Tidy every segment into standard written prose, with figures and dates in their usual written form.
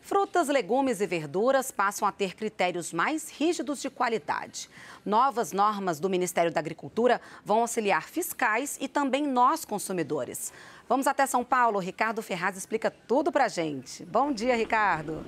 Frutas, legumes e verduras passam a ter critérios mais rígidos de qualidade. Novas normas do Ministério da Agricultura vão auxiliar fiscais e também nós, consumidores. Vamos até São Paulo. Ricardo Ferraz explica tudo pra gente. Bom dia, Ricardo.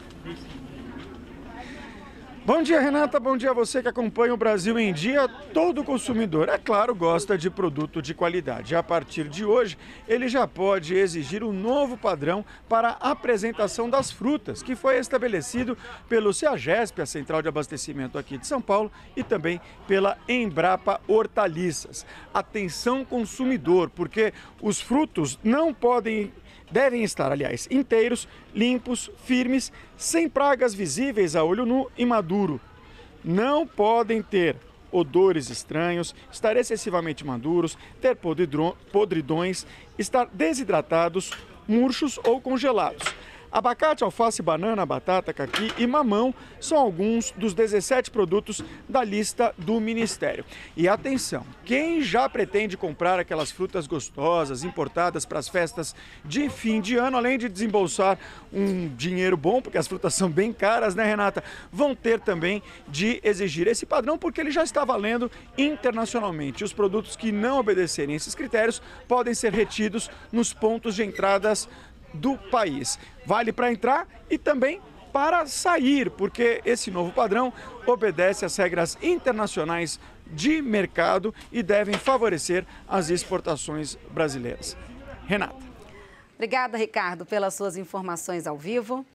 Bom dia, Renata. Bom dia a você que acompanha o Brasil em Dia. Todo consumidor, é claro, gosta de produto de qualidade. A partir de hoje, ele já pode exigir um novo padrão para a apresentação das frutas, que foi estabelecido pelo CEAGESP, a Central de Abastecimento aqui de São Paulo, e também pela Embrapa Hortaliças. Atenção, consumidor, porque os frutos devem estar, aliás, inteiros, limpos, firmes, sem pragas visíveis a olho nu e maduro. Não podem ter odores estranhos, estar excessivamente maduros, ter podridões, estar desidratados, murchos ou congelados. Abacate, alface, banana, batata, caqui e mamão são alguns dos 17 produtos da lista do Ministério. E atenção, quem já pretende comprar aquelas frutas gostosas, importadas para as festas de fim de ano, além de desembolsar um dinheiro bom, porque as frutas são bem caras, né, Renata? Vão ter também de exigir esse padrão, porque ele já está valendo internacionalmente. Os produtos que não obedecerem esses critérios podem ser retidos nos pontos de entradas do país. Vale para entrar e também para sair, porque esse novo padrão obedece às regras internacionais de mercado e devem favorecer as exportações brasileiras. Renata. Obrigada, Ricardo, pelas suas informações ao vivo.